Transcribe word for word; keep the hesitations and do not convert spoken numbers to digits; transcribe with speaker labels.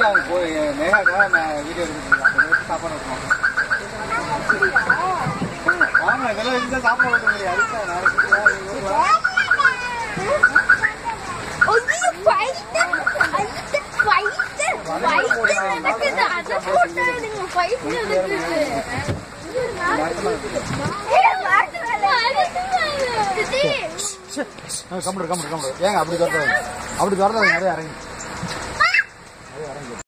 Speaker 1: வீட்டில் போய் மேகாக்காக நான் வீடியோ எடுத்துருக்கேன் சாப்பாடு வைக்கணும். ஆமாம் இதெல்லாம் இருந்தால் சாப்பாடு வைக்க முடியாது. அதுதான் கம்ப்யூட்டர் கம்ப்யூட்டர் கம்ப்யூட்டர் ஏங்க அப்படி தரது அப்படி தரது நிறைய இறங்கி